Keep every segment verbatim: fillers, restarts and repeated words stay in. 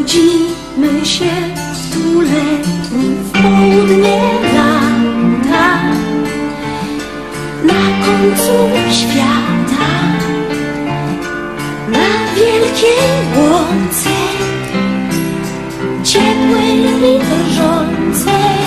Nudzimy się w tu letnim, w południe lata, na końcu świata, na wielkiej łące, ciepłej i drżącej.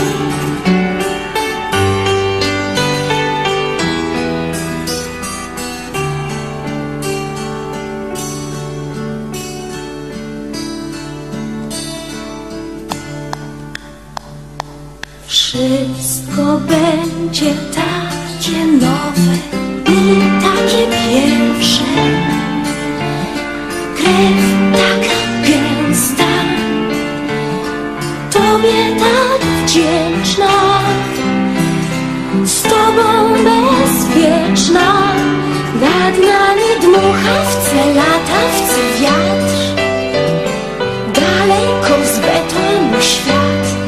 Wszystko będzie takie nowe i takie pierwsze. Krew taka gęsta, Tobie tak wdzięczna, z Tobą bezpieczna. Nad nami dmuchawce, latawcy, wiatr, daleko z betonu świat.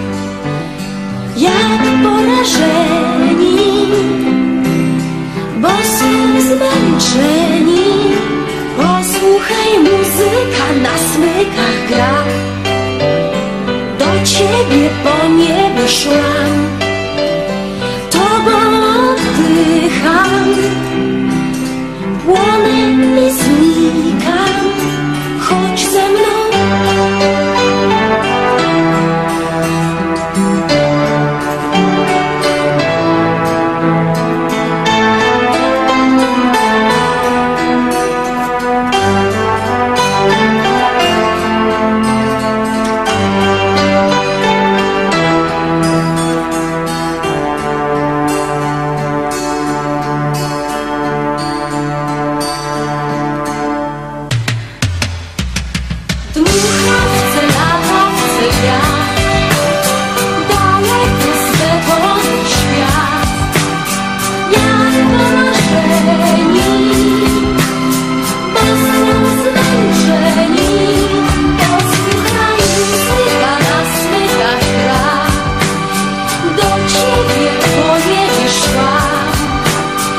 Jak porażeni, bo są zmęczeni, posłuchaj, muzyka na smykach gra. Do Ciebie po niebie szłam.